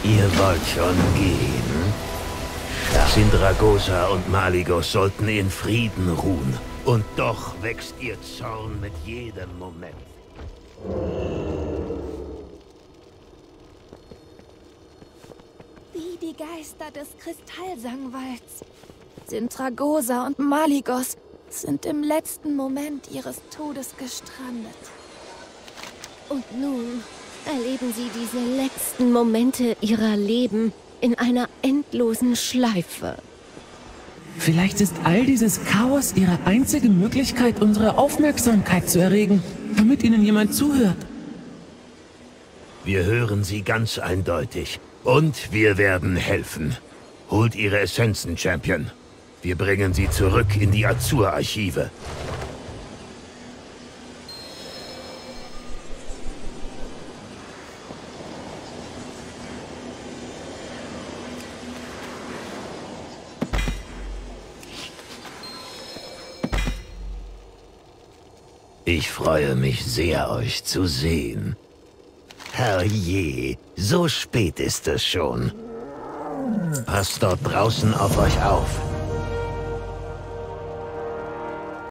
Ihr wollt schon gehen? Sindragosa und Malygos sollten in Frieden ruhen. Und doch wächst ihr Zorn mit jedem Moment. Wie die Geister des Kristallsangwalds. Sindragosa und Malygos sind im letzten Moment ihres Todes gestrandet. Und nun erleben sie diese letzten Momente ihrer Leben in einer endlosen Schleife. Vielleicht ist all dieses Chaos ihre einzige Möglichkeit, unsere Aufmerksamkeit zu erregen, damit ihnen jemand zuhört. Wir hören sie ganz eindeutig. Und wir werden helfen. Holt ihre Essenzen, Champion. Wir bringen sie zurück in die Azur-Archive. Ich freue mich sehr, euch zu sehen. Herrje, so spät ist es schon. Passt dort draußen auf euch auf.